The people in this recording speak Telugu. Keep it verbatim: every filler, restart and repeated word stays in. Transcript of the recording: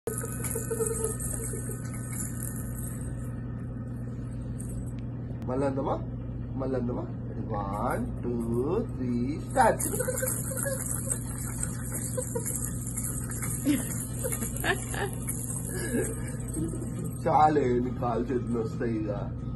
మళ్ళీ అందమా మళ్ళీ అందమా వన్ టూ త్రీ స్టార్ట్. చాలే నీ కాలు చేతులు వస్తాయి ఇక.